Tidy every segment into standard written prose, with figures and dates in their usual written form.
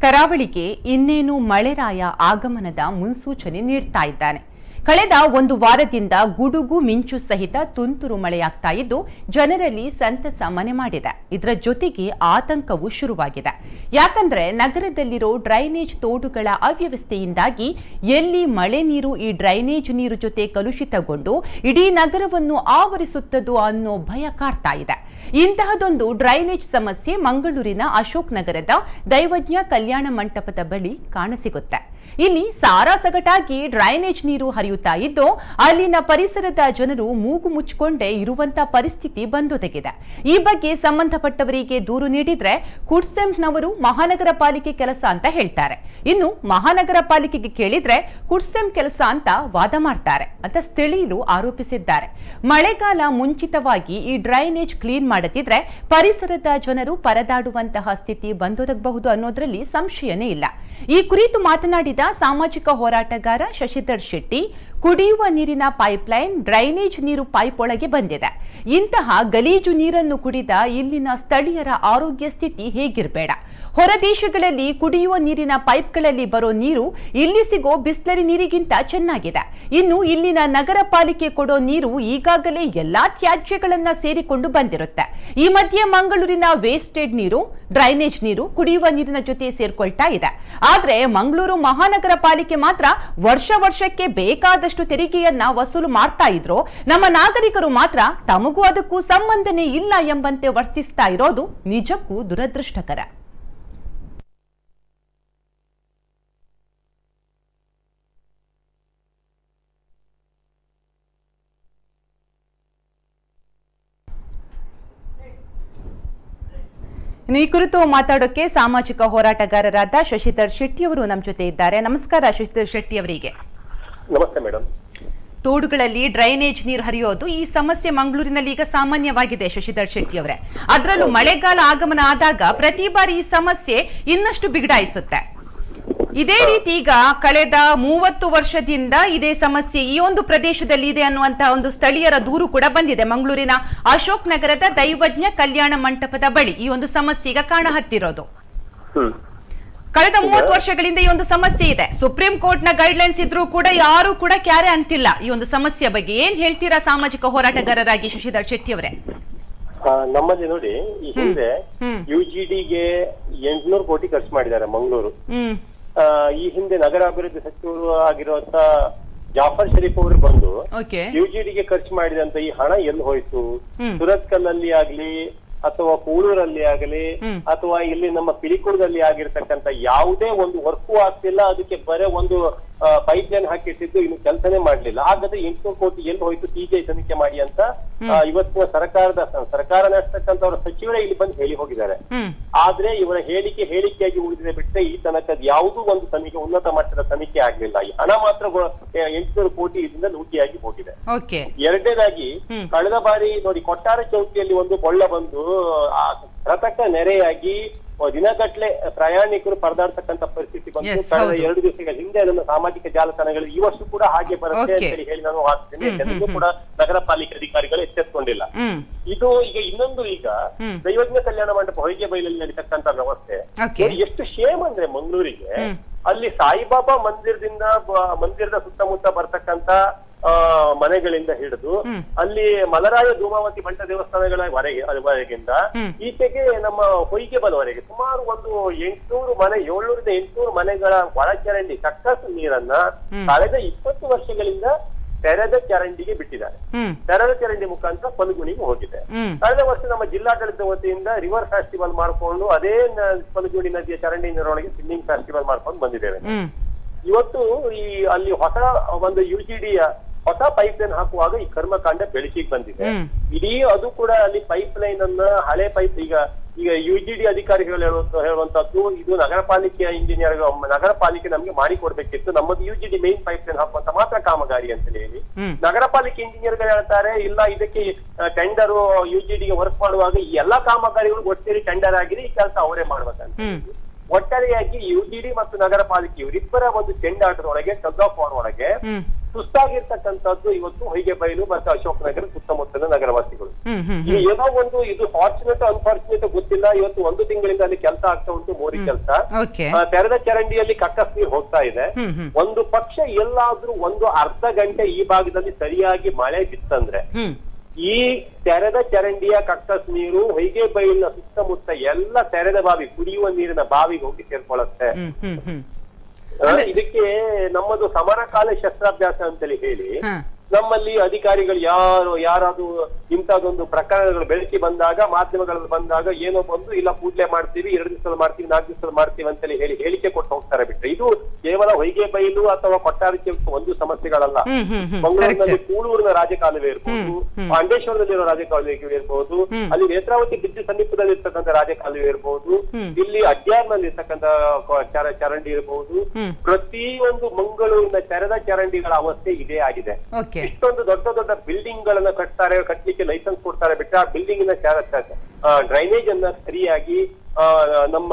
ಕರಾವಳಿಗೆ ಇನ್ನೇನು ಮಳೆರಾಯ ಆಗಮನದ ಮುನ್ಸೂಚನೆ ನೀಡ್ತಾ ಇದ್ದಾನೆ. ಕಳೆದ ಒಂದು ವಾರದಿಂದ ಗುಡುಗು ಮಿಂಚು ಸಹಿತ ತುಂತುರು ಮಳೆಯಾಗ್ತಾ ಇದ್ದು ಜನರಲ್ಲಿ ಸಂತಸ ಮನೆ ಮಾಡಿದೆ. ಇದರ ಜೊತೆಗೆ ಆತಂಕವೂ ಶುರುವಾಗಿದೆ. ಯಾಕಂದ್ರೆ ನಗರದಲ್ಲಿರೋ ಡ್ರೈನೇಜ್ ತೋಡುಗಳ ಅವ್ಯವಸ್ಥೆಯಿಂದಾಗಿ ಎಲ್ಲಿ ಮಳೆ ನೀರು ಈ ಡ್ರೈನೇಜ್ ನೀರು ಜೊತೆ ಕಲುಷಿತಗೊಂಡು ಇಡೀ ನಗರವನ್ನು ಆವರಿಸುತ್ತದೋ ಅನ್ನೋ ಭಯ ಕಾಡ್ತಾ ಇದೆ. ಇಂತಹದೊಂದು ಡ್ರೈನೇಜ್ ಸಮಸ್ಯೆ ಮಂಗಳೂರಿನ ಅಶೋಕ್ ನಗರದ ದೈವಜ್ಞ ಕಲ್ಯಾಣ ಮಂಟಪದ ಬಳಿ ಕಾಣಸಿಗುತ್ತೆ. ಇಲ್ಲಿ ಸಾರಾಸಗಟಾಗಿ ಡ್ರೈನೇಜ್ ನೀರು ಹರಿಯುತ್ತಾ ಇದ್ದು ಅಲ್ಲಿನ ಪರಿಸರದ ಜನರು ಮೂಗು ಮುಚ್ಚಿಕೊಂಡೇ ಇರುವಂತ ಪರಿಸ್ಥಿತಿ ಬಂದೊದಗಿದೆ. ಈ ಬಗ್ಗೆ ಸಂಬಂಧಪಟ್ಟವರಿಗೆ ದೂರು ನೀಡಿದ್ರೆ ಕುಡ್ಸೆಂನವರು ಮಹಾನಗರ ಪಾಲಿಕೆ ಕೆಲಸ ಅಂತ ಹೇಳ್ತಾರೆ. ಇನ್ನು ಮಹಾನಗರ ಪಾಲಿಕೆಗೆ ಕೇಳಿದ್ರೆ ಕುಡ್ಸೆಂ ಕೆಲಸ ಅಂತ ವಾದ ಮಾಡ್ತಾರೆ ಅಂತ ಸ್ಥಳೀಯರು ಆರೋಪಿಸಿದ್ದಾರೆ. ಮಳೆಗಾಲ ಮುಂಚಿತವಾಗಿ ಈ ಡ್ರೈನೇಜ್ ಕ್ಲೀನ್ ಮಾಡದಿದ್ರೆ ಪರಿಸರದ ಜನರು ಪರದಾಡುವಂತಹ ಸ್ಥಿತಿ ಬಂದೊದಗಬಹುದು ಅನ್ನೋದ್ರಲ್ಲಿ ಸಂಶಯನೇ ಇಲ್ಲ. ಈ ಕುರಿತು ಮಾತನಾಡಿದ ಸಾಮಾಜಿಕ ಹೋರಾಟಗಾರ ಶಶಿಧರ್ ಶೆಟ್ಟಿ, ಕುಡಿಯುವ ನೀರಿನ ಪೈಪ್ಲೈನ್ ಡ್ರೈನೇಜ್ ನೀರು ಪೈಪ್ ಒಳಗೆ ಬಂದಿದೆ. ಇಂತಹ ಗಲೀಜು ನೀರನ್ನು ಕುಡಿದ ಇಲ್ಲಿನ ಸ್ಥಳೀಯರ ಆರೋಗ್ಯ ಸ್ಥಿತಿ ಹೇಗಿರಬೇಡ. ಹೊರ ದೇಶಗಳಲ್ಲಿ ಕುಡಿಯುವ ನೀರಿನ ಪೈಪ್ಗಳಲ್ಲಿ ಬರೋ ನೀರು ಇಲ್ಲಿ ಸಿಗೋ ಬಿಸ್ಲರಿ ನೀರಿಗಿಂತ ಚೆನ್ನಾಗಿದೆ. ಇನ್ನು ಇಲ್ಲಿನ ನಗರ ಪಾಲಿಕೆ ಕೊಡೋ ನೀರು ಈಗಾಗಲೇ ಎಲ್ಲಾ ತ್ಯಾಜ್ಯಗಳನ್ನ ಸೇರಿಕೊಂಡು ಬಂದಿರುತ್ತೆ. ಈ ಮಧ್ಯೆ ಮಂಗಳೂರಿನ ವೇಸ್ಟೆಡ್ ನೀರು ಡ್ರೈನೇಜ್ ನೀರು ಕುಡಿಯುವ ನೀರಿನ ಜೊತೆ ಸೇರ್ಕೊಳ್ತಾ ಇದೆ. ಆದ್ರೆ ಮಂಗಳೂರು ಮಹಾನಗರ ಪಾಲಿಕೆ ಮಾತ್ರ ವರ್ಷಕ್ಕೆ ಬೇಕಾದಷ್ಟು ತೆರಿಗೆಯನ್ನ ವಸೂಲು ಮಾಡ್ತಾ ಇದ್ರು, ನಮ್ಮ ನಾಗರಿಕರು ಮಾತ್ರ ತಮಗೂ ಅದಕ್ಕೂ ಸಂಬಂಧನೇ ಇಲ್ಲ ಎಂಬಂತೆ ವರ್ತಿಸ್ತಾ ಇರೋದು ನಿಜಕ್ಕೂ ದುರದೃಷ್ಟಕರ. ಇನ್ನು ಈ ಕುರಿತು ಮಾತಾಡೋಕೆ ಸಾಮಾಜಿಕ ಹೋರಾಟಗಾರರಾದ ಶಶಿಧರ್ ಶೆಟ್ಟಿ ಅವರು ನಮ್ಮ ಜೊತೆ ಇದ್ದಾರೆ. ನಮಸ್ಕಾರ ಶಶಿಧರ್ ಶೆಟ್ಟಿ ಅವರಿಗೆ. ನಮಸ್ತೆ ಮೇಡಮ್. ತೋಡುಗಳಲ್ಲಿ ಡ್ರೈನೇಜ್ ನೀರು ಹರಿಯೋದು ಈ ಸಮಸ್ಯೆ ಮಂಗಳೂರಿನಲ್ಲಿ ಈಗ ಸಾಮಾನ್ಯವಾಗಿದೆ ಶಶಿಧರ್ ಶೆಟ್ಟಿ ಅವರೇ. ಅದರಲ್ಲೂ ಮಳೆಗಾಲ ಆಗಮನ ಆದಾಗ ಪ್ರತಿ ಬಾರಿ ಈ ಸಮಸ್ಯೆ ಇನ್ನಷ್ಟು ಬಿಗಡಾಯಿಸುತ್ತೆ. ಇದೇ ರೀತಿ ಈಗ ಕಳೆದ 30 ವರ್ಷದಿಂದ ಇದೇ ಸಮಸ್ಯೆ ಈ ಒಂದು ಪ್ರದೇಶದಲ್ಲಿ ಇದೆ ಅನ್ನುವಂತಹ ಒಂದು ಸ್ಥಳೀಯರ ದೂರು ಕೂಡ ಬಂದಿದೆ. ಮಂಗಳೂರಿನ ಅಶೋಕ್ ನಗರದ ದೈವಜ್ಞ ಕಲ್ಯಾಣ ಮಂಟಪದ ಬಳಿ ಈ ಒಂದು ಸಮಸ್ಯೆ ಈಗ ಕಾಣ ಹತ್ತಿರೋದು. ಕಳೆದ 30 ವರ್ಷಗಳಿಂದ ಈ ಒಂದು ಸಮಸ್ಯೆ ಇದೆ. ಸುಪ್ರೀಂ ಕೋರ್ಟ್ ನ ಗೈಡ್ಲೈನ್ಸ್ ಇದ್ರೂ ಕೂಡ ಯಾರು ಕೂಡ ಕ್ಯಾರೆ ಅಂತಿಲ್ಲ ಈ ಒಂದು ಸಮಸ್ಯೆ ಬಗ್ಗೆ. ಏನ್ ಹೇಳ್ತೀರಾ ಸಾಮಾಜಿಕ ಹೋರಾಟಗಾರರಾಗಿ ಶಶಿಧರ್ ಶೆಟ್ಟಿ ಅವರೇ? ನಮ್ಮಲ್ಲಿ ನೋಡಿ, ಈ ಹಿಂದೆ UGDಗೆ 800 ಕೋಟಿ ಖರ್ಚು ಮಾಡಿದ್ದಾರೆ ಮಂಗಳೂರು. ಈ ಹಿಂದೆ ನಗರಾಭಿವೃದ್ಧಿ ಸಚಿವರು ಆಗಿರುವಂತ ಜಾಫರ್ ಶರೀಫ್ ಅವರು ಬಂದು UGDಗೆ ಖರ್ಚು ಮಾಡಿದಂತ ಈ ಹಣ ಎಲ್ಲಿ ಹೋಯ್ತು? ಸುರತ್ಕಲ್ಲಲ್ಲಿ ಆಗ್ಲಿ ಅಥವಾ ಕೂಳೂರಲ್ಲಿ ಆಗಲಿ ಅಥವಾ ಇಲ್ಲಿ ನಮ್ಮ ಪಿಲಿಕುಳದಲ್ಲಿ ಆಗಿರ್ತಕ್ಕಂಥ ಯಾವುದೇ ಒಂದು ವರ್ಕು ಆಗ್ತಿಲ್ಲ. ಅದಕ್ಕೆ ಬರೇ ಒಂದು ಪೈಪ್ ಲೈನ್ ಹಾಕಿಟ್ಟಿದ್ದು ಇನ್ನು ಕೆಲಸನೇ ಮಾಡ್ಲಿಲ್ಲ. ಹಾಗಾದ್ರೆ 800 ಕೋಟಿ ಎಲ್ಲಿ ಹೋಯ್ತು CBI ತನಿಖೆ ಮಾಡಿ ಅಂತ ಇವತ್ತಿನ ಸರ್ಕಾರ ನಡೆಸ್ತಕ್ಕಂಥವ್ರ ಸಚಿವರೇ ಇಲ್ಲಿ ಬಂದು ಹೇಳಿ ಹೋಗಿದ್ದಾರೆ. ಆದ್ರೆ ಇವರ ಹೇಳಿಕೆಯಾಗಿ ಉಳಿದಿದೆ ಬಿಟ್ಟರೆ ಈ ತನಕ ಯಾವುದೂ ಒಂದು ತನಿಖೆ, ಉನ್ನತ ಮಟ್ಟದ ತನಿಖೆ ಆಗ್ಲಿಲ್ಲ. ಈ ಹಣ ಮಾತ್ರ 800 ಕೋಟಿ ಇದರಿಂದ ಲೂಟಿಯಾಗಿ ಹೋಗಿದೆ. ಎರಡನೇದಾಗಿ ಕಳೆದ ಬಾರಿ ನೋಡಿ, ಕೊಟ್ಟಾರ ಚೌಕಿಯಲ್ಲಿ ಒಂದು ಕೊಳ್ಳ ಬಂದು ಕೃತಕ ನೆರೆಯಾಗಿ ದಿನಗಟ್ಲೆ ಪ್ರಯಾಣಿಕರು ಪರದಾಡ್ತಕ್ಕಂಥ ಪರಿಸ್ಥಿತಿ ಬಂತು ಕಳೆದ 2 ದಿವಸಗಳ ಹಿಂದೆ. ನನ್ನ ಸಾಮಾಜಿಕ ಜಾಲತಾಣಗಳು ಈ ವರ್ಷ ಕೂಡ ಹಾಗೆ ಬರುತ್ತೆ ಅಂತ ಹೇಳಿ ನಾನು ವಾದಿಸ್ತೇನೆ. ಎಲ್ಲರೂ ಕೂಡ ನಗರ ಪಾಲಿಕೆ ಅಧಿಕಾರಿಗಳು ಎಚ್ಚೆತ್ತುಕೊಂಡಿಲ್ಲ. ಇದು ಈಗ ಇನ್ನೊಂದು, ಈಗ ದೈವಜ್ಞ ಕಲ್ಯಾಣ ಮಂಟಪ ಹೊಯ್ಗೆ ಬೈಲಲ್ಲಿ ನಡೀತಕ್ಕಂಥ ವ್ಯವಸ್ಥೆ ಎಷ್ಟು ಶೇಮ್ ಅಂದ್ರೆ ಮಂಗಳೂರಿಗೆ, ಅಲ್ಲಿ ಸಾಯಿಬಾಬಾ ಮಂದಿರದ ಸುತ್ತಮುತ್ತ ಬರ್ತಕ್ಕಂಥ ಮನೆಗಳಿಂದ ಹಿಡಿದು ಅಲ್ಲಿ ಮಲರಾಯ ಧೂಮಾವತಿ ಬಂಟ ದೇವಸ್ಥಾನಗಳವರೆಗಿಂದ ಈಚೆಗೆ ನಮ್ಮ ಹೊಯ್ಗೆ ಬಲವರೆಗೆ ಸುಮಾರು ಒಂದು 700ರಿಂದ 800 ಮನೆಗಳ ಒಳಚರಂಡಿ ಕಕ್ಕಸು ನೀರನ್ನ ಕಳೆದ 20 ವರ್ಷಗಳಿಂದ ತೆರೆದ ಚರಂಡಿಗೆ ಬಿಟ್ಟಿದ್ದಾರೆ. ತೆರೆದ ಚರಂಡಿ ಮುಖಾಂತರ ಫಲ್ಗುಣಿಗೆ ಹೋಗಿದೆ. ಕಳೆದ ವರ್ಷ ನಮ್ಮ ಜಿಲ್ಲಾಡಳಿತ ವತಿಯಿಂದ ರಿವರ್ ಫೆಸ್ಟಿವಲ್ ಮಾಡ್ಕೊಂಡು ಅದೇ ಫಲ್ಗುಣಿ ನದಿಯ ಚರಂಡಿ ನೀರೊಳಗೆ ಸ್ವಿಮ್ಮಿಂಗ್ ಫೆಸ್ಟಿವಲ್ ಮಾಡ್ಕೊಂಡು ಬಂದಿದ್ದೇವೆ. ಇವತ್ತು ಅಲ್ಲಿ ಹೊಸ ಒಂದು UGDಯ ಹೊಸ ಪೈಪ್ ಲೈನ್ ಹಾಕುವಾಗ ಈ ಕರ್ಮಕಾಂಡ ಬೆಳಕಿಗೆ ಬಂದಿದೆ. ಇಡೀ ಅದು ಕೂಡ ಅಲ್ಲಿ ಪೈಪ್ ಲೈನ್ ಅನ್ನ ಹಳೆ ಪೈಪ್, ಈಗ UGD ಅಧಿಕಾರಿಗಳು ಹೇಳುವಂತದ್ದು ಇದು ನಗರ ಪಾಲಿಕೆಯ ಇಂಜಿನಿಯರ್, ನಗರ ಪಾಲಿಕೆ ನಮ್ಗೆ ಮಾಡಿಕೊಡ್ಬೇಕಿತ್ತು, ನಮ್ಮದು UGD ಮೇನ್ ಪೈಪ್ ಲೈನ್ ಹಾಕುವಂತ ಮಾತ್ರ ಕಾಮಗಾರಿ ಅಂತ ಹೇಳಿ ನಗರ ಪಾಲಿಕೆ ಇಂಜಿನಿಯರ್ಗಳು ಹೇಳ್ತಾರೆ. ಇಲ್ಲ, ಇದಕ್ಕೆ ಟೆಂಡರ್ UGDಗೆ ವರ್ಕ್ ಮಾಡುವಾಗ ಈ ಎಲ್ಲಾ ಕಾಮಗಾರಿಗಳು ಒಟ್ಟೇರಿ ಟೆಂಡರ್ ಆಗಿದೆ, ಈ ಕೆಲಸ ಅವರೇ ಮಾಡ್ಬೇಕಂತ. ಒಟ್ಟಾರೆಯಾಗಿ UGD ಮತ್ತು ನಗರ ಪಾಲಿಕೆ ಇವರಿಬ್ಬರ ಒಂದು ಚೆಂಡಾಟದೊಳಗೆ, ಟಗ್ ಆಫ್ ವಾರ್ ಒಳಗೆ ಸುಸ್ತಾಗಿರ್ತಕ್ಕಂಥದ್ದು ಇವತ್ತು ಹೊಯ್ಗೆಬೈಲು ಮತ್ತು ಅಶೋಕನಗರ ಸುತ್ತಮುತ್ತಲಿನ ನಗರವಾಸಿಗಳು. ಏನೋ ಒಂದು ಇದು ಫಾರ್ಚುನೇಟ್ ಅನ್ಫಾರ್ಚುನೇಟ್ ಗೊತ್ತಿಲ್ಲ, ಇವತ್ತು 1 ತಿಂಗಳಿಂದ ಅಲ್ಲಿ ಕೆಲಸ ಆಗ್ತಾ ಉಂಟು, ಮೋರಿ ಕೆಲಸ. ತೆರೆದ ಚರಂಡಿಯಲ್ಲಿ ಕಕ್ಕಸ್ ನೀರು ಹೋಗ್ತಾ ಇದೆ. ಒಂದು ಪಕ್ಷ ಎಲ್ಲಾದ್ರೂ ಒಂದು ಅರ್ಧ ಗಂಟೆ ಈ ಭಾಗದಲ್ಲಿ ಸರಿಯಾಗಿ ಮಳೆ ಬಿತ್ತಂದ್ರೆ ಈ ತೆರೆದ ಚರಂಡಿಯ ಕಕ್ಕಸ್ ನೀರು ಹೊಯ್ಗೆಬೈಲಿನ ಸುತ್ತಮುತ್ತ ಎಲ್ಲ ತೆರೆದ ಬಾವಿ, ಕುಡಿಯುವ ನೀರಿನ ಬಾವಿಗೆ ಹೋಗಿ ಸೇರ್ಕೊಳ್ಳುತ್ತೆ. ಇದಕ್ಕೆ ನಮ್ಮದು ಸಮರಕಾಲ ಶಸ್ತ್ರಾಭ್ಯಾಸ ಅಂತೇಳಿ ಹೇಳಿ ನಮ್ಮಲ್ಲಿ ಅಧಿಕಾರಿಗಳು ಯಾರಾದ್ರೂ ಇಂಥದ್ದೊಂದು ಪ್ರಕರಣಗಳು ಬೆಳಕಿ ಬಂದಾಗ, ಮಾಧ್ಯಮಗಳಲ್ಲಿ ಬಂದಾಗ ಏನೋ ಬಂದು ಇಲ್ಲ ಕೂಡ್ಲೆ ಮಾಡ್ತೀವಿ, 2 ದಿವಸದಲ್ಲಿ ಮಾಡ್ತೀವಿ, 4 ದಿವಸದಲ್ಲಿ ಮಾಡ್ತೀವಿ ಅಂತೇಳಿ ಹೇಳಿ ಹೇಳಿಕೆ ಕೊಟ್ಟು ಹೋಗ್ತಾರೆ ಬಿಟ್ರೆ ಇದು ಕೇವಲ ಹೊಯ್ಗೆಬೈಲು ಅಥವಾ ಕೊಟ್ಟಾರಕ್ಕೆ ಒಂದು ಸಮಸ್ಯೆಗಳಲ್ಲ. ಮಂಗಳೂರಿನಲ್ಲಿ ಕೂಳೂರಿನ ರಾಜಕಾಲುವೆ ಇರ್ಬೋದು, ಪಾಂಡೇಶ್ವರದಲ್ಲಿರೋ ರಾಜಕಾಲುವೆ ಇರ್ಬೋದು, ಅಲ್ಲಿ ನೇತ್ರಾವತಿ ಬ್ರಿಡ್ಜ್ ಸಮೀಪದಲ್ಲಿ ಇರ್ತಕ್ಕಂಥ ರಾಜಕಾಲುವೆ ಇರ್ಬೋದು, ಇಲ್ಲಿ ಅಡ್ಯಾರ್ನಲ್ಲಿ ಇರ್ತಕ್ಕಂಥ ಚರಂಡಿ ಇರ್ಬೋದು. ಪ್ರತಿಯೊಂದು ಮಂಗಳೂರಿನ ತೆರೆದ ಚರಂಡಿಗಳ ಅವಸ್ಥೆ ಇದೇ ಆಗಿದೆ. ಇಷ್ಟೊಂದು ದೊಡ್ಡ ದೊಡ್ಡ ಬಿಲ್ಡಿಂಗ್ ಗಳನ್ನ ಕಟ್ಟಲಿಕ್ಕೆ ಲೈಸೆನ್ಸ್ ಕೊಡ್ತಾರೆ ಬಿಟ್ಟರೆ ಆ ಬಿಲ್ಡಿಂಗ್ ನ ಡ್ರೈನೇಜ್ ಅನ್ನ ಸರಿಯಾಗಿ ನಮ್ಮ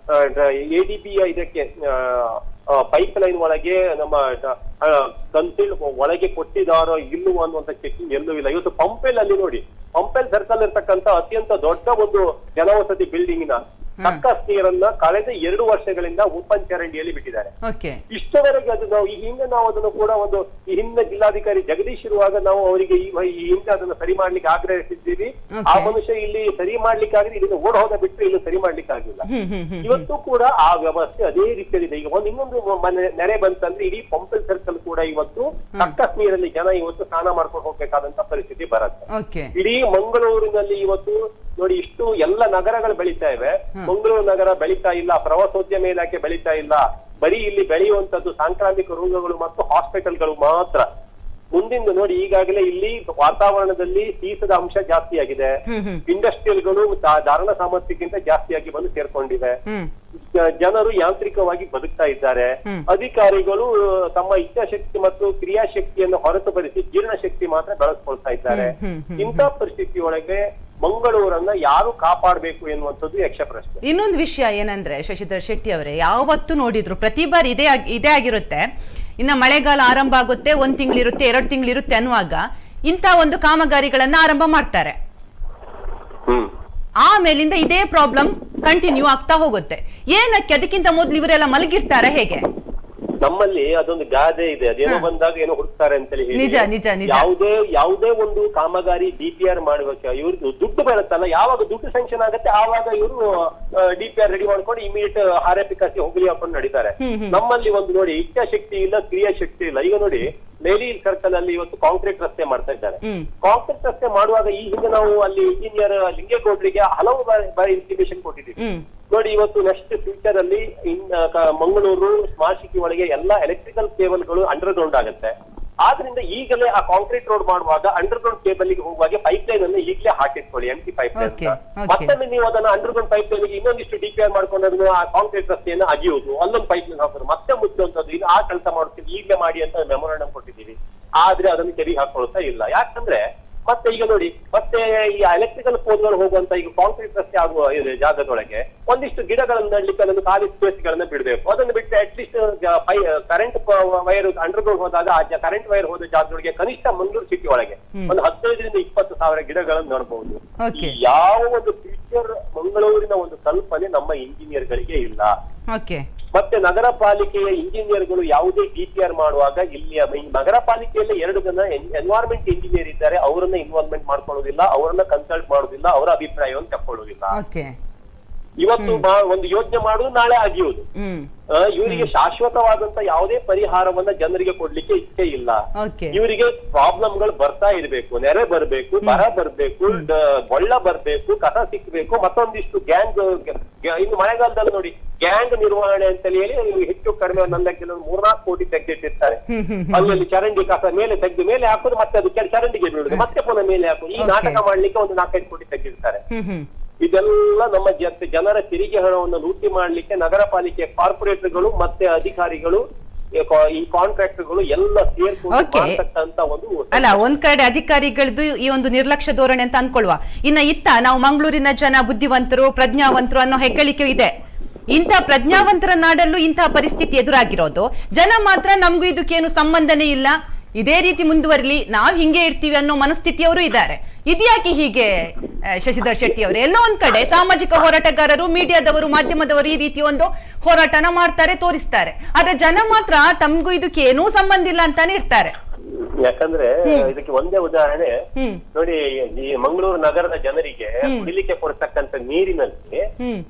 ADBಯ ಇದಕ್ಕೆ ಪೈಪ್ ಲೈನ್ ಒಳಗೆ ನಮ್ಮ ಕಂತಿಲ್ ಒಳಗೆ ಕೊಟ್ಟಿದಾರೋ ಇಲ್ಲವೋ ಅನ್ನುವಂತ ಚೆಕಿಂಗ್ ಎಲ್ಲೂ ಇಲ್ಲ. ಇವತ್ತು ಪಂಪೆಲ್ ಅಲ್ಲಿ ನೋಡಿ, ಪಂಪೆಲ್ ಸರ್ಕಲ್ ಇರ್ತಕ್ಕಂಥ ಅತ್ಯಂತ ದೊಡ್ಡ ಒಂದು ಜನವಸತಿ ಬಿಲ್ಡಿಂಗ್ ನ ಕಕ್ಕಸ್ ನೀರನ್ನ ಕಳೆದ 2 ವರ್ಷಗಳಿಂದ ಓಪನ್ ಚರಂಡಿಯಲ್ಲಿ ಬಿಟ್ಟಿದ್ದಾರೆ. ಇಷ್ಟವರೆಗೆ ಅದು ನಾವು ಈ ಹಿಂದೆ ನಾವು ಅದನ್ನು ಕೂಡ ಈ ಹಿಂದೆ ಜಿಲ್ಲಾಧಿಕಾರಿ ಜಗದೀಶ್ ಇರುವಾಗ ನಾವು ಅವರಿಗೆ ಈ ಹಿಂದೆ ಅದನ್ನು ಸರಿ ಮಾಡ್ಲಿಕ್ಕೆ ಆಗ್ರಹಿಸಿದ್ದೀವಿ. ಆ ಮನುಷ್ಯ ಇಲ್ಲಿ ಸರಿ ಮಾಡ್ಲಿಕ್ಕೆ ಆಗಿದೆ, ಇದನ್ನು ಓಡ್ ಹೋದ ಬಿಟ್ಟು ಇಲ್ಲಿ ಸರಿ ಮಾಡ್ಲಿಕ್ಕೆ ಆಗಿಲ್ಲ. ಇವತ್ತು ಕೂಡ ಆ ವ್ಯವಸ್ಥೆ ಅದೇ ರೀತಿಯಲ್ಲಿದೆ. ಈಗ ಇನ್ನೊಂದು ನೆರೆ ಬಂತಂದ್ರೆ ಇಡೀ ಪಂಪಲ್ ಸರ್ಕಲ್ ಕೂಡ ಇವತ್ತು ಕಕ್ಕಸ್ ನೀರಲ್ಲಿ ಜನ ಇವತ್ತು ಸ್ನಾನ ಮಾಡ್ಕೊಂಡು ಹೋಗ್ಬೇಕಾದಂತ ಪರಿಸ್ಥಿತಿ ಬರುತ್ತೆ. ಇಡೀ ಮಂಗಳೂರಿನಲ್ಲಿ ಇವತ್ತು ನೋಡಿ ಇಷ್ಟು ಎಲ್ಲ ನಗರಗಳು ಬೆಳೀತಾ ಇವೆ, ಮಂಗಳೂರು ನಗರ ಬೆಳೀತಾ ಇಲ್ಲ, ಪ್ರವಾಸೋದ್ಯಮ ಇಲಾಖೆ ಬೆಳೀತಾ ಇಲ್ಲ. ಬರೀ ಇಲ್ಲಿ ಬೆಳೆಯುವಂತದ್ದು ಸಾಂಕ್ರಾಮಿಕ ರೋಗಗಳು ಮತ್ತು ಹಾಸ್ಪಿಟಲ್ಗಳು ಮಾತ್ರ. ಮುಂದಿನ ನೋಡಿ ಈಗಾಗಲೇ ಇಲ್ಲಿ ವಾತಾವರಣದಲ್ಲಿ ಶೀತದ ಅಂಶ ಜಾಸ್ತಿ ಆಗಿದೆ, ಇಂಡಸ್ಟ್ರಿಯಲ್ಗಳು ಧಾರಣ ಸಾಮರ್ಥ್ಯಕ್ಕಿಂತ ಜಾಸ್ತಿಯಾಗಿ ಬಂದು ಸೇರ್ಕೊಂಡಿವೆ, ಜನರು ಯಾಂತ್ರಿಕವಾಗಿ ಬದುಕ್ತಾ ಇದ್ದಾರೆ. ಅಧಿಕಾರಿಗಳು ತಮ್ಮ ಇಚ್ಛಾಶಕ್ತಿ ಮತ್ತು ಕ್ರಿಯಾಶಕ್ತಿಯನ್ನು ಹೊರತುಪಡಿಸಿ ಜೀರ್ಣಶಕ್ತಿ ಮಾತ್ರ ಬೆಳೆಸ್ಕೊಳ್ತಾ ಇದ್ದಾರೆ. ಇಂಥ ಪರಿಸ್ಥಿತಿಯೊಳಗೆ ಮಂಗಳೂರನ್ನ ಯಾರು ಕಾಪಾಡಬೇಕು ಎನ್ನುವಂಥದ್ದು ಯಕ್ಷ ಪ್ರಶ್ನೆ. ಇನ್ನೊಂದು ವಿಷಯ ಏನಂದ್ರೆ ಶಶಿಧರ್ ಶೆಟ್ಟಿ ಅವರೇ, ಯಾವತ್ತು ನೋಡಿದ್ರು ಪ್ರತಿ ಬಾರಿ ಇದೇ ಆಗಿರುತ್ತೆ. ಇನ್ನ ಮಳೆಗಾಲ ಆರಂಭ ಆಗುತ್ತೆ, 1 ತಿಂಗಳಿರುತ್ತೆ, 2 ತಿಂಗಳಿರುತ್ತೆ ಅನ್ನುವಾಗ ಇಂಥ ಒಂದು ಕಾಮಗಾರಿಗಳನ್ನ ಆರಂಭ ಮಾಡ್ತಾರೆ. ಆಮೇಲಿಂದ ಇದೇ ಪ್ರಾಬ್ಲಮ್ ಕಂಟಿನ್ಯೂ ಆಗ್ತಾ ಹೋಗುತ್ತೆ. ಏನಕ್ಕೆ? ಅದಕ್ಕಿಂತ ಮೊದಲು ಇವರೆಲ್ಲ ಮಲಗಿರ್ತಾರೆ ಹೇಗೆ? ನಮ್ಮಲ್ಲಿ ಅದೊಂದು ಗಾದೆ ಇದೆ, ಅದೇನೋ ಬಂದಾಗ ಏನೋ ಹುಡುಕ್ತಾರೆ ಅಂತೇಳಿ ಹೇಳಿ ಯಾವುದೇ ಒಂದು ಕಾಮಗಾರಿ DPR ಮಾಡುವಾಗ ಇವ್ರದ್ದು ದುಡ್ಡು ಬರುತ್ತಲ್ಲ, ಯಾವಾಗ ದುಡ್ಡು ಸ್ಯಾಂಕ್ಷನ್ ಆಗುತ್ತೆ ಆವಾಗ ಇವರು DPR ರೆಡಿ ಮಾಡ್ಕೊಂಡು ಇಮಿಡಿಯೇಟ್ ಹಾರಪಿಕಾಸಿ ಹೋಗಲಿ ಹಾಕೊಂಡು ನಡೀತಾರೆ. ನಮ್ಮಲ್ಲಿ ಒಂದು ನೋಡಿ ಇಚ್ಛಾಶಕ್ತಿ ಇಲ್ಲ, ಕ್ರಿಯಾಶಕ್ತಿ ಇಲ್ಲ. ಈಗ ನೋಡಿ ಮೇಲಿ ಸರ್ಕಲ್ ಅಲ್ಲಿ ಇವತ್ತು ಕಾಂಕ್ರೀಟ್ ರಸ್ತೆ ಮಾಡ್ತಾ ಇದ್ದಾರೆ. ಕಾಂಕ್ರೀಟ್ ರಸ್ತೆ ಮಾಡುವಾಗ ಈ ಹಿಂದೆ ನಾವು ಅಲ್ಲಿ ಇಂಜಿನಿಯರ್ ಲಿಂಗೇಗೌಡರಿಗೆ ಹಲವು ಬಾರಿ ಇಂಟಿಮೇಷನ್ ಕೊಟ್ಟಿದ್ದೀವಿ. ನೋಡಿ ಇವತ್ತು ನೆಕ್ಸ್ಟ್ ಫ್ಯೂಚರ್ ಅಲ್ಲಿ ಮಂಗಳೂರು ಸ್ಮಾರ್ಟ್ ಸಿಟಿ ಒಳಗೆ ಎಲ್ಲಾ ಎಲೆಕ್ಟ್ರಿಕಲ್ ಕೇಬಲ್ಗಳು ಅಂಡರ್ ಗ್ರೌಂಡ್ ಆಗುತ್ತೆ. ಆದ್ರಿಂದ ಈಗಲೇ ಆ ಕಾಂಕ್ರೀಟ್ ರೋಡ್ ಮಾಡುವಾಗ ಅಂಡರ್ ಗ್ರೌಂಡ್ ಕೇಬಲ್ ಗೆ ಹೋಗುವಾಗ ಪೈಪ್ ಲೈನ್ ಅನ್ನು ಈಗಲೇ ಹಾಕಿಟ್ಕೊಳ್ಳಿ, ಎಂಟಿ ಪೈಪ್ ಲೈನ್. ಮತ್ತೊಮ್ಮೆ ನೀವು ಅದನ್ನ ಅಂಡರ್ ಗ್ರೌಂಡ್ ಪೈಪ್ ಲೈನ್ ಇನ್ನೊಂದಿಷ್ಟು DPR ಮಾಡ್ಕೊಂಡು ಆ ಕಾಂಕ್ರೀಟ್ ರಸ್ತೆಯನ್ನು ಅಗಿಯುವುದು, ಅಲ್ಲೊಂದು ಪೈಪ್ ಲೈನ್ ಹಾಕೋದು, ಮತ್ತೆ ಮುಚ್ಚುವಂತದ್ದು, ಇದು ಆ ಕೆಲಸ ಮಾಡುತ್ತೀವಿ, ಈಗಲೇ ಮಾಡಿ ಅಂತ ಮೆಮೊರಾಂಡಮ್ ಕೊಟ್ಟಿದ್ದೀವಿ. ಆದ್ರೆ ಅದನ್ನು ಸರಿ ಹಾಕೊಳ್ತಾ ಇಲ್ಲ. ಯಾಕಂದ್ರೆ ಮತ್ತೆ ಈಗ ನೋಡಿ ಮತ್ತೆ ಈ ಎಲೆಕ್ಟ್ರಿಕಲ್ ಪೋಲ್ಗಳು ಹೋಗುವಂತ ಈಗ ಕಾಂಕ್ರೀಟ್ ರಸ್ತೆ ಆಗುವ ಜಾಗದೊಳಗೆ ಒಂದಿಷ್ಟು ಗಿಡಗಳನ್ನು ನಡ್ಲಿಕ್ಕೆ ಅದನ್ನು ಖಾಲಿ ಸ್ಪೇಸ್ ಗಳನ್ನ ಬಿಡಬೇಕು. ಅದನ್ನು ಬಿಟ್ಟು at least current wire underground ಹೋದಾಗ ಆ ಕರೆಂಟ್ ವೈರ್ ಹೋದ ಜಾಗದೊಳಗೆ ಕನಿಷ್ಠ ಮಂಗಳೂರು ಸಿಟಿ ಒಳಗೆ ಒಂದು 15,000 to 20,000 ಗಿಡಗಳನ್ನು ನೋಡಬಹುದು. ಯಾವ ಒಂದು ಫ್ಯೂಚರ್ ಮಂಗಳೂರಿನ ಒಂದು ಕಲ್ಪನೆ ನಮ್ಮ ಇಂಜಿನಿಯರ್ ಗಳಿಗೆ ಇಲ್ಲ. ಮತ್ತೆ ನಗರ ಪಾಲಿಕೆಯ ಇಂಜಿನಿಯರ್ಗಳು ಯಾವುದೇ DPR ಮಾಡುವಾಗ ಇಲ್ಲಿ ನಗರ ಪಾಲಿಕೆಯಲ್ಲಿ 2 ಜನ ಎನ್ವೈರನ್ಮೆಂಟ್ ಇಂಜಿನಿಯರ್ ಇದ್ದಾರೆ, ಅವರನ್ನ ಇನ್ವಾಲ್ವ್ಮೆಂಟ್ ಮಾಡ್ಕೊಳ್ಳೋದಿಲ್ಲ, ಅವರನ್ನ ಕನ್ಸಲ್ಟ್ ಮಾಡೋದಿಲ್ಲ, ಅವರ ಅಭಿಪ್ರಾಯವನ್ನು ತಕೊಳ್ಳೋದಿಲ್ಲ. ಇವತ್ತು ಒಂದು ಯೋಚನೆ ಮಾಡುದು, ನಾಳೆ ಅಗಿಯುವುದು. ಇವರಿಗೆ ಶಾಶ್ವತವಾದಂತ ಯಾವುದೇ ಪರಿಹಾರವನ್ನ ಜನರಿಗೆ ಕೊಡ್ಲಿಕ್ಕೆ ಇಚ್ಛೆ ಇಲ್ಲ. ಇವರಿಗೆ ಪ್ರಾಬ್ಲಮ್ಗಳು ಬರ್ತಾ ಇರ್ಬೇಕು, ನೆರೆ ಬರ್ಬೇಕು, ಬರ ಬರ್ಬೇಕು, ಬೊಳ್ಳ ಬರ್ಬೇಕು, ಕಸ ಸಿಕ್ಬೇಕು, ಮತ್ತೊಂದಿಷ್ಟು ಗ್ಯಾಂಗ್. ಇನ್ನು ಮಳೆಗಾಲದಲ್ಲಿ ನೋಡಿ ಗ್ಯಾಂಗ್ ನಿರ್ವಹಣೆ ಅಂತ ಹೇಳಿ ಹೆಚ್ಚು ಕಡಿಮೆ ನನ್ನ ಕೆಲವು 3-4 ಕೋಟಿ ತೆಗೆದಿಟ್ಟಿರ್ತಾರೆ. ಅಲ್ಲಿ ಚರಂಡಿ ಕಸ ಮೇಲೆ ತೆಗೆದು ಮೇಲೆ ಹಾಕೋದು, ಮತ್ತೆ ಅದು ಚರಂಡಿಗೆ ಬೀಳುದು, ಮತ್ತೆ ಪುನಃ ಮೇಲೆ ಹಾಕೋದು. ಈ ನಾಟಕ ಮಾಡ್ಲಿಕ್ಕೆ ಒಂದು 4-5 ಕೋಟಿ ತೆಗೆದಿರ್ತಾರೆ. ಇದೆಲ್ಲ ನಮ್ಮ ಜನರ ತೆರಿಗೆ ಹಣವನ್ನು ಲೂಟಿ ಮಾಡ್ಲಿಕ್ಕೆ ನಗರ ಪಾಲಿಕೆಯ ಕಾರ್ಪೊರೇಟರ್ಗಳು ಮತ್ತೆ ಅಧಿಕಾರಿಗಳು, ಈ ಕಾಂಟ್ರಾಕ್ಟರ್ಗಳು ಎಲ್ಲ ಸೇರ್ಕೊಂಡ ಒಂದು ಅಲ್ಲ. ಒಂದ್ ಕಡೆ ಅಧಿಕಾರಿಗಳದ್ದು ಈ ಒಂದು ನಿರ್ಲಕ್ಷ್ಯ ಧೋರಣೆ ಅಂತ ಅನ್ಕೊಳ್ವಾ. ಇತ್ತ ನಾವು ಮಂಗಳೂರಿನ ಜನ ಬುದ್ಧಿವಂತರು, ಪ್ರಜ್ಞಾವಂತರು ಅನ್ನೋ ಹೆಗ್ಗಳಿಕೆ ಇದೆ. ಇಂಥ ಪ್ರಜ್ಞಾವಂತರ ನಾಡಲ್ಲೂ ಇಂತಹ ಪರಿಸ್ಥಿತಿ ಎದುರಾಗಿರೋದು. ಜನ ಮಾತ್ರ ನಮ್ಗೂ ಇದಕ್ಕೇನು ಸಂಬಂಧನೇ ಇಲ್ಲ, ಇದೇ ರೀತಿ ಮುಂದುವರಿಲಿ, ನಾವ್ ಹಿಂಗೆ ಇರ್ತೀವಿ ಅನ್ನೋ ಮನಸ್ಥಿತಿಯವರು ಇದ್ದಾರೆ. ಇದ್ಯಾಕೆ ಹೀಗೆ ಶಶಿಧರ್ ಶೆಟ್ಟಿ ಅವರು? ಎಲ್ಲೋ ಒಂದ್ ಕಡೆ ಸಾಮಾಜಿಕ ಹೋರಾಟಗಾರರು, ಮೀಡಿಯಾದವರು, ಮಾಧ್ಯಮದವರು ಈ ರೀತಿ ಒಂದು ಹೋರಾಟನ ಮಾಡ್ತಾರೆ, ತೋರಿಸ್ತಾರೆ. ಆದ್ರೆ ಜನ ಮಾತ್ರ ತಮ್ಗೂ ಇದಕ್ಕೆ ಏನೂ ಸಂಬಂಧ ಇಲ್ಲ ಅಂತಾನೆ ಇರ್ತಾರೆ. ಯಾಕಂದ್ರೆ ಇದಕ್ಕೆ ಒಂದೇ ಉದಾಹರಣೆ ನೋಡಿ, ಈ ಮಂಗಳೂರು ನಗರದ ಜನರಿಗೆ ಕುಡಿಲಿಕ್ಕೆ ಕೊಡ್ತಕ್ಕಂಥ ನೀರಿನಲ್ಲಿ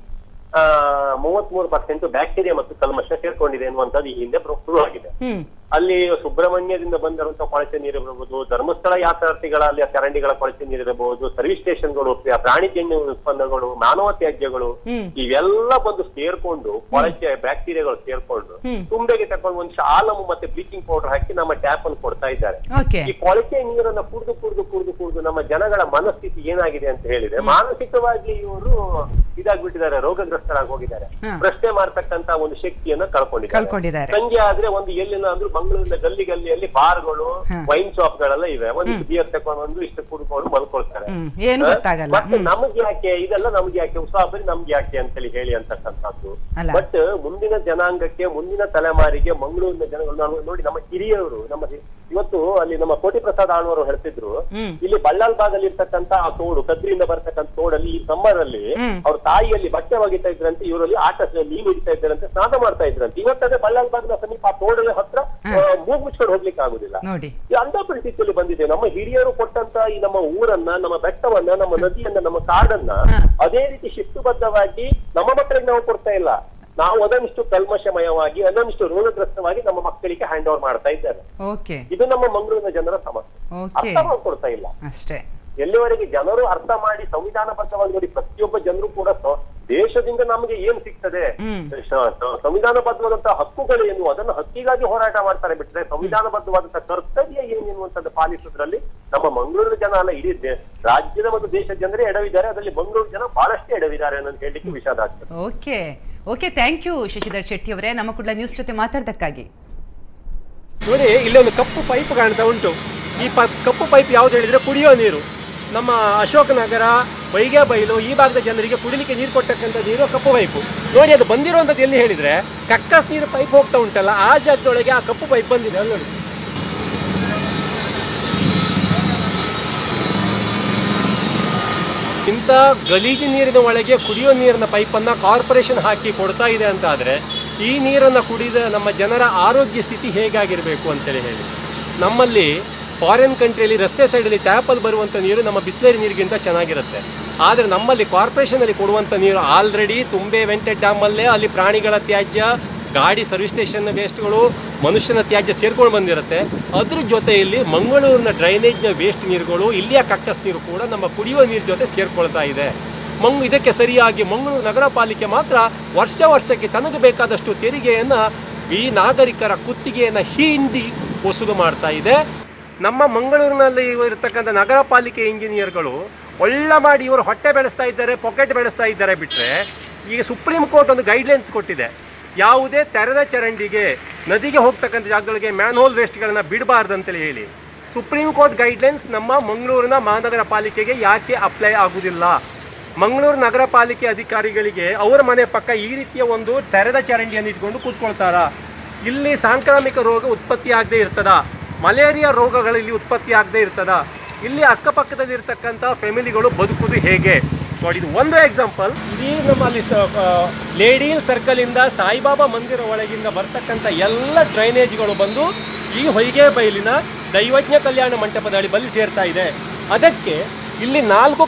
33% ಬ್ಯಾಕ್ಟೀರಿಯಾ ಮತ್ತು ಕಲ್ಮಶ ಸೇರ್ಕೊಂಡಿದೆ ಎನ್ನುವಂಥದ್ದು ಈ ಹಿಂದೆ ಶುರುವಾಗಿದೆ. ಅಲ್ಲಿ ಸುಬ್ರಹ್ಮಣ್ಯದಿಂದ ಬಂದಿರುವಂತಹ ಕೊಳಚೆ ನೀರಿರಬಹುದು, ಧರ್ಮಸ್ಥಳ ಯಾತ್ರಾರ್ಥಿಗಳ ಅಲ್ಲಿ ಚರಂಡಿಗಳ ಕೊಳಚೆ ನೀರಿರಬಹುದು, ಸರ್ವಿಸ್ ಸ್ಟೇಷನ್ಗಳು, ಪ್ರಾಣಿಜನ್ಯ ಉತ್ಪನ್ನಗಳು, ಮಾನವ ತ್ಯಾಜ್ಯಗಳು ಇವೆಲ್ಲ ಬಂದು ಸೇರ್ಕೊಂಡು ಕೊಳಚೆ ಬ್ಯಾಕ್ಟೀರಿಯಾಗಳು ಸೇರ್ಕೊಂಡು ತುಂಬೆಗೆ ತಕೊಂಡು ಒಂದು ಶಾಲಮು ಮತ್ತೆ ಬ್ಲೀಚಿಂಗ್ ಪೌಡರ್ ಹಾಕಿ ನಮ್ಮ ಟ್ಯಾಪ್ ಅನ್ನು ಕೊಡ್ತಾ ಇದ್ದಾರೆ. ಈ ಕೊಳಚೆ ನೀರನ್ನ ಕುಡಿದು ನಮ್ಮ ಜನಗಳ ಮನಸ್ಥಿತಿ ಏನಾಗಿದೆ ಅಂತ ಹೇಳಿದ್ರೆ, ಮಾನಸಿಕವಾಗಿ ಇವರು ಇದಾಗ್ಬಿಟ್ಟಿದ್ದಾರೆ, ರೋಗಗ್ರಸ್ತರಾಗಿ ಹೋಗಿದ್ದಾರೆ. ಪ್ರಶ್ನೆ ಮಾಡ್ತಕ್ಕಂತ ಒಂದು ಶಕ್ತಿಯನ್ನ ಕಳ್ಕೊಂಡಿದ್ದಾರೆ. ಸಂಜೆ ಆದ್ರೆ ಒಂದು ಎಲ್ಲಿನ ಅಂದ್ರೂ ಮಂಗಳೂರಿನ ಗಲ್ಲಿಯಲ್ಲಿ ಬಾರ್ಗಳು, ವೈನ್ ಶಾಪ್ ಗಳೆಲ್ಲ ಇವೆ. ಒಂದು ಬಿಯರ್ ತಗೊಂಡು ಇಷ್ಟು ಕುಡ್ಕೊಂಡು ಮಲ್ಕೊಳ್ತಾರೆ. ಮತ್ತೆ ನಮ್ಗೆ ಯಾಕೆ ಇದೆಲ್ಲ, ನಮ್ಗೆ ಯಾಕೆ ಉಸಾಬರಿ, ನಮ್ಗೆ ಯಾಕೆ ಅಂತೇಳಿ ಹೇಳಿ ಅಂತಕ್ಕಂಥದ್ದು. ಬಟ್ ಮುಂದಿನ ಜನಾಂಗಕ್ಕೆ, ಮುಂದಿನ ತಲೆಮಾರಿಗೆ ಮಂಗಳೂರಿನ ಜನಗಳು ನೋಡಿ, ನಮ್ಮ ಹಿರಿಯವರು, ಇವತ್ತು ಅಲ್ಲಿ ನಮ್ಮ ಕೋಟಿ ಪ್ರಸಾದ್ ಆಳ್ವರು ಹೇಳ್ತಿದ್ರು, ಇಲ್ಲಿ ಬಳ್ಳಾಲ್ ಭಾಗದಲ್ಲಿ ಇರ್ತಕ್ಕಂತ ಆ ತೋಡು, ಕದ್ರಿಯಿಂದ ಬರ್ತಕ್ಕಂಥ ತೋಡಲ್ಲಿ ಈ ಸಮ್ಮರ್ ಅಲ್ಲಿ ಅವ್ರ ತಾಯಿಯಲ್ಲಿ ಬಟ್ಟೆ ಒಗಿತಾ ಇದ್ರಂತೆ, ಇವರಲ್ಲಿ ಆಟ ನೀರು ಹಿಡಿತಾ ಇದ್ರಂತೆ, ಸ್ನಾನ ಮಾಡ್ತಾ ಇದ್ರಂತೆ. ಇವತ್ತಾದ್ರೆ ಬಳ್ಳಾಲ್ ಭಾಗದ ಸಮೀಪ ಆ ತೋಡಲ್ಲಿ ಹತ್ರ ಮೂಗ್ ಮುಚ್ಕೊಂಡು ಹೋಗ್ಲಿಕ್ಕೆ ಆಗುದಿಲ್ಲ. ಅಂತ ಪರಿಸ್ಥಿತಿಯಲ್ಲಿ ಬಂದಿದೆ. ನಮ್ಮ ಹಿರಿಯರು ಕೊಟ್ಟಂತ ಈ ನಮ್ಮ ಊರನ್ನ, ನಮ್ಮ ಬೆಟ್ಟವನ್ನ, ನಮ್ಮ ನದಿಯನ್ನ, ನಮ್ಮ ಕಾಡನ್ನ ಅದೇ ರೀತಿ ಶಿಸ್ತುಬದ್ಧವಾಗಿ ನಮ್ಮ ಮಕ್ಕಳಿಗೆ ನಾವು ಕೊಡ್ತಾ ಇಲ್ಲ. ನಾವು ಅದನ್ನಿಷ್ಟು ಕಲ್ಮಶಮಯವಾಗಿ, ಅದನ್ನಿಷ್ಟು ರೋಗಗ್ರಸ್ತವಾಗಿ ನಮ್ಮ ಮಕ್ಕಳಿಗೆ ಹ್ಯಾಂಡ್ ಓವರ್ ಮಾಡ್ತಾ ಇದ್ದಾರೆ. ಇದು ನಮ್ಮ ಮಂಗಳೂರಿನ ಜನರ ಸಮಸ್ಯೆ. ಅರ್ಥ ಮಾಡ್ಕೊಡ್ತಾ ಇಲ್ಲ ಅಷ್ಟೇ. ಎಲ್ಲಿವರೆಗೆ ಜನರು ಅರ್ಥ ಮಾಡಿ ಸಂವಿಧಾನಬದ್ಧವಾಗಿ ನೋಡಿ, ಪ್ರತಿಯೊಬ್ಬ ಜನರು ಕೂಡ ದೇಶದಿಂದ ನಮಗೆ ಏನ್ ಸಿಗ್ತದೆ, ಸಂವಿಧಾನಬದ್ಧವಾದಂತಹ ಹಕ್ಕುಗಳೇನು, ಅದನ್ನು ಹಕ್ಕಿಗಾಗಿ ಹೋರಾಟ ಮಾಡ್ತಾರೆ ಬಿಟ್ರೆ ಸಂವಿಧಾನಬದ್ಧವಾದಂತಹ ಕರ್ತವ್ಯ ಏನೆನ್ನುವಂಥದ್ದು ಪಾಲಿಸುವುದರಲ್ಲಿ ನಮ್ಮ ಮಂಗಳೂರು ಜನ ಅಲ್ಲ, ಇಡೀ ರಾಜ್ಯದ ಮತ್ತು ದೇಶದ ಜನರೇ ಎಡವಿದ್ದಾರೆ. ಅದರಲ್ಲಿ ಮಂಗಳೂರು ಜನ ಬಹಳಷ್ಟೇ ಎಡವಿದ್ದಾರೆ ಅನ್ನೋದು ಹೇಳಲಿಕ್ಕೆ ವಿಷಾದ ಆಗ್ತದೆ. Okay, thank you Shashidhar Shetty ಅವರೇ, ನಮ್ಮ ಕೂಡ ನ್ಯೂಸ್ ಜೊತೆ ಮಾತಾಡೋದಕ್ಕಾಗಿ. ನೋಡಿ, ಇಲ್ಲಿ ಒಂದು ಕಪ್ಪು ಪೈಪ್ ಕಾಣ್ತಾ ಉಂಟು. ಈ ಕಪ್ಪು ಪೈಪ್ ಯಾವ್ದು ಹೇಳಿದ್ರೆ ಕುಡಿಯೋ ನೀರು. ನಮ್ಮ ಅಶೋಕನಗರ, ವೈಗೆ ಬೈಲು ಈ ಭಾಗದ ಜನರಿಗೆ ಕುಡಿಲಿಕ್ಕೆ ನೀರು ಕೊಟ್ಟಕ್ಕಂಥ ನೀರು ಕಪ್ಪು ಪೈಪು. ನೋಡಿ, ಅದು ಬಂದಿರುವಂಥದ್ದು ಎಲ್ಲಿ ಹೇಳಿದ್ರೆ ಕಕ್ಕಸ್ ನೀರು ಪೈಪ್ ಹೋಗ್ತಾ ಉಂಟಲ್ಲ, ಆ ಜಾಗದೊಳಗೆ ಆ ಕಪ್ಪು ಪೈಪ್ ಬಂದಿದೆ. ಅಲ್ಲಿ ನೋಡಿ, ಇಂಥ ಗಲೀಜು ನೀರಿನ ಒಳಗೆ ಕುಡಿಯೋ ನೀರಿನ ಪೈಪನ್ನು ಕಾರ್ಪೊರೇಷನ್ ಹಾಕಿ ಕೊಡ್ತಾ ಇದೆ ಅಂತ ಆದರೆ ಈ ನೀರನ್ನು ಕುಡಿದ ನಮ್ಮ ಜನರ ಆರೋಗ್ಯ ಸ್ಥಿತಿ ಹೇಗಾಗಿರಬೇಕು ಅಂತೇಳಿ ಹೇಳಿ. ನಮ್ಮಲ್ಲಿ ಫಾರಿನ್ ಕಂಟ್ರಿಯಲ್ಲಿ ರಸ್ತೆ ಸೈಡಲ್ಲಿ ಟ್ಯಾಪಲ್ಲಿ ಬರುವಂಥ ನೀರು ನಮ್ಮ ಬಿಸ್ಲೇರಿ ನೀರಿಗಿಂತ ಚೆನ್ನಾಗಿರುತ್ತೆ. ಆದರೆ ನಮ್ಮಲ್ಲಿ ಕಾರ್ಪೊರೇಷನಲ್ಲಿ ಕೊಡುವಂಥ ನೀರು ಆಲ್ರೆಡಿ ತುಂಬೆ ವೆಂಟೆಡ್ ಡ್ಯಾಮಲ್ಲೇ ಅಲ್ಲಿ ಪ್ರಾಣಿಗಳ ತ್ಯಾಜ್ಯ, ಗಾಡಿ ಸರ್ವಿಸ್ ಸ್ಟೇಷನ್ನ ವೇಸ್ಟ್ಗಳು, ಮನುಷ್ಯನ ತ್ಯಾಜ್ಯ ಸೇರ್ಕೊಂಡು ಬಂದಿರುತ್ತೆ. ಅದ್ರ ಜೊತೆಯಲ್ಲಿ ಮಂಗಳೂರಿನ ಡ್ರೈನೇಜ್ನ ವೇಸ್ಟ್ ನೀರುಗಳು, ಇಲ್ಲಿಯ ಕಕ್ಕಸ್ ನೀರು ಕೂಡ ನಮ್ಮ ಕುಡಿಯುವ ನೀರು ಜೊತೆ ಸೇರ್ಕೊಳ್ತಾ ಇದೆ. ಇದಕ್ಕೆ ಸರಿಯಾಗಿ ಮಂಗಳೂರು ನಗರ ಪಾಲಿಕೆ ಮಾತ್ರ ವರ್ಷಕ್ಕೆ ತನಗೆ ಬೇಕಾದಷ್ಟು ತೆರಿಗೆಯನ್ನು ಈ ನಾಗರಿಕರ ಕುತ್ತಿಗೆಯನ್ನು ಹಿಂಡಿ ವಸೂಲು ಮಾಡ್ತಾ ಇದೆ. ನಮ್ಮ ಮಂಗಳೂರಿನಲ್ಲಿ ಇರತಕ್ಕಂಥ ನಗರ ಪಾಲಿಕೆ ಇಂಜಿನಿಯರ್ಗಳು ಒಳ್ಳೆ ಮಾಡಿ ಇವರು ಹೊಟ್ಟೆ ಬೆಳೆಸ್ತಾ ಇದ್ದಾರೆ, ಪಾಕೆಟ್ ಬೆಳೆಸ್ತಾ ಇದ್ದಾರೆ ಬಿಟ್ಟರೆ, ಈಗ ಸುಪ್ರೀಂ ಕೋರ್ಟ್ ಒಂದು ಗೈಡ್ಲೈನ್ಸ್ ಕೊಟ್ಟಿದೆ. ಯಾವುದೇ ತೆರೆದ ಚರಂಡಿಗೆ, ನದಿಗೆ ಹೋಗ್ತಕ್ಕಂಥ ಜಾಗಗಳಿಗೆ ಮ್ಯಾನ್ಹೋಲ್ ವೇಸ್ಟ್ಗಳನ್ನು ಬಿಡಬಾರ್ದು ಅಂತೇಳಿ ಹೇಳಿ. ಸುಪ್ರೀಂ ಕೋರ್ಟ್ ಗೈಡ್ಲೈನ್ಸ್ ನಮ್ಮ ಮಂಗಳೂರಿನ ಮಹಾನಗರ ಪಾಲಿಕೆಗೆ ಯಾಕೆ ಅಪ್ಲೈ ಆಗುವುದಿಲ್ಲ? ಮಂಗಳೂರು ನಗರ ಪಾಲಿಕೆ ಅಧಿಕಾರಿಗಳಿಗೆ ಅವರ ಮನೆ ಪಕ್ಕ ಈ ರೀತಿಯ ಒಂದು ತೆರೆದ ಚರಂಡಿಯನ್ನು ಇಟ್ಕೊಂಡು ಕೂತ್ಕೊಳ್ತಾರ? ಇಲ್ಲಿ ಸಾಂಕ್ರಾಮಿಕ ರೋಗ ಉತ್ಪತ್ತಿ ಆಗದೆ ಇರ್ತದ? ಮಲೇರಿಯಾ ರೋಗಗಳಲ್ಲಿ ಉತ್ಪತ್ತಿ ಆಗದೆ ಇರ್ತದ? ಇಲ್ಲಿ ಅಕ್ಕಪಕ್ಕದಲ್ಲಿ ಇರ್ತಕ್ಕಂಥ ಫ್ಯಾಮಿಲಿಗಳು ಬದುಕುವುದು ಹೇಗೆ? ನೋಡಿ, ಇದು ಒಂದು ಎಕ್ಸಾಂಪಲ್. ಇಡೀ ನಮ್ಮಲ್ಲಿ ಲೇಡಿಲ್ ಸರ್ಕಲಿಂದ ಸಾಯಿಬಾಬಾ ಮಂದಿರ ಒಳಗಿಂದ ಬರ್ತಕ್ಕಂಥ ಎಲ್ಲ ಡ್ರೈನೇಜ್ಗಳು ಬಂದು ಈ ಹೊಯ್ಗೆ ಬೈಲಿನ ದೈವಜ್ಞ ಕಲ್ಯಾಣ ಮಂಟಪದ ಬಳಿ ಸೇರ್ತಾ ಇದೆ. ಅದಕ್ಕೆ ಇಲ್ಲಿ 4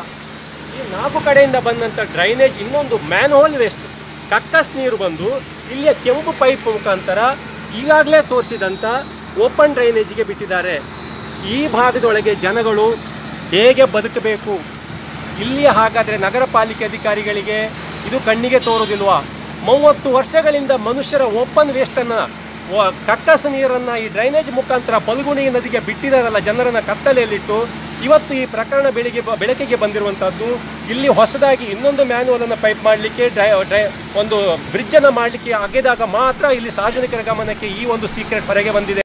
ಕಡೆಯಿಂದ ಬಂದಂಥ ಡ್ರೈನೇಜ್, ಇನ್ನೊಂದು ಮ್ಯಾನ್ಹೋಲ್ ವೇಸ್ಟ್, ಕಕ್ಕಸ್ ನೀರು ಬಂದು ಇಲ್ಲಿಯ ಕೆಂಪು ಪೈಪ್ ಮುಖಾಂತರ ಈಗಾಗಲೇ ತೋರಿಸಿದಂಥ ಓಪನ್ ಡ್ರೈನೇಜಿಗೆ ಬಿಟ್ಟಿದ್ದಾರೆ. ಈ ಭಾಗದೊಳಗೆ ಜನಗಳು ಹೇಗೆ ಬದುಕಬೇಕು? ಇಲ್ಲಿ ಹಾಗಾದರೆ ನಗರ ಪಾಲಿಕೆ ಅಧಿಕಾರಿಗಳಿಗೆ ಇದು ಕಣ್ಣಿಗೆ ತೋರುವುದಿಲ್ವಾ? 30 ವರ್ಷಗಳಿಂದ ಮನುಷ್ಯರ ಓಪನ್ ವೇಸ್ಟನ್ನು, ಕಕ್ಕಸ ನೀರನ್ನು ಈ ಡ್ರೈನೇಜ್ ಮುಖಾಂತರ ಬಲ್ಗುಣಿ ನದಿಗೆ ಬಿಟ್ಟಿದ್ದಾರಲ್ಲ, ಜನರನ್ನು ಕತ್ತಲೆಯಲ್ಲಿಟ್ಟು. ಇವತ್ತು ಈ ಪ್ರಕರಣ ಬೆಳಕಿಗೆ ಬಂದಿರುವಂಥದ್ದು. ಇಲ್ಲಿ ಹೊಸದಾಗಿ ಇನ್ನೊಂದು ಮ್ಯಾನ್ಯುವಲನ್ನು ಪೈಪ್ ಮಾಡಲಿಕ್ಕೆ, ಒಂದು ಬ್ರಿಡ್ಜನ್ನು ಮಾಡಲಿಕ್ಕೆ ಅಗೆದಾಗ ಮಾತ್ರ ಇಲ್ಲಿ ಸಾರ್ವಜನಿಕರ ಗಮನಕ್ಕೆ ಈ ಒಂದು ಸೀಕ್ರೆಟ್ ಹೊರಗೆ ಬಂದಿದೆ.